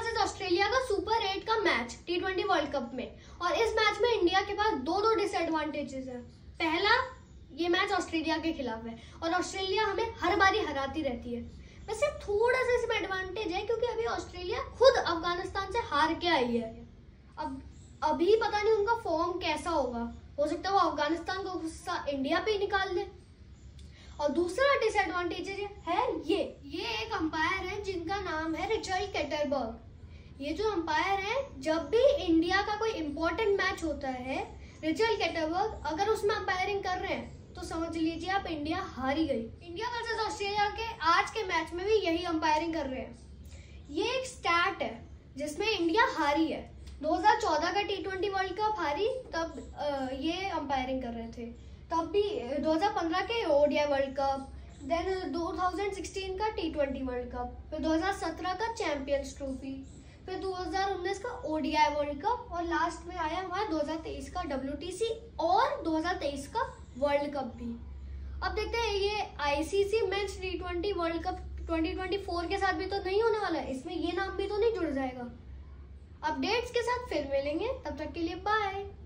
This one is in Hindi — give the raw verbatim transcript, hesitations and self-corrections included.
वर्सेस ऑस्ट्रेलिया का सुपर एट का match T twenty world cup में। और इस मैच में इंडिया के पास दो दो डिसएडवांटेजेस है। पहला, ये मैच ऑस्ट्रेलिया के खिलाफ है और ऑस्ट्रेलिया हमें हर बारी हराती रहती है। वैसे थोड़ा सा इसमें एडवांटेज है क्योंकि अभी ऑस्ट्रेलिया खुद अफगानिस्तान से हार के आई है। अब अभी पता नहीं उनका फॉर्म कैसा होगा, हो सकता है वो अफगानिस्तान को गुस्सा इंडिया पे ही निकाल दे। और दूसरा डिसएडवांटेज है ये ये एक अंपायर है जिनका नाम है रिचर्ड कैटरबर्ग। ये जो अंपायर है, जब भी इंडिया का कोई इंपॉर्टेंट मैच होता है, रिचर्ड कैटरबर्ग अगर उसमें अंपायरिंग कर रहे हैं तो समझ लीजिए आप इंडिया हारी गई। इंडिया वर्सेस ऑस्ट्रेलिया के आज के मैच में भी यही अंपायरिंग कर रहे हैं। ये एक स्टैट है जिसमें इंडिया हारी है। दो हज़ार चौदह का टी ट्वेंटी वर्ल्ड कप हारी, तब ये अंपायरिंग कर रहे थे। तब भी दो हज़ार पंद्रह के ओडीआई वर्ल्ड कप, देन दो हज़ार सोलह का टी ट्वेंटी वर्ल्ड कप, फिर दो हज़ार सत्रह का चैंपियंस ट्रॉफी, फिर दो हज़ार उन्नीस का ओडीआई वर्ल्ड कप और लास्ट में आया हमारा दो हज़ार तेईस का डब्ल्यूटीसी और दो हज़ार तेईस का वर्ल्ड कप भी। अब देखते हैं ये ICC men's T twenty world cup twenty twenty four के साथ भी तो नहीं होने वाला है, इसमें ये नाम भी तो नहीं जुड़ जाएगा। अपडेट्स के साथ फिर मिलेंगे, तब तक के लिए बाय।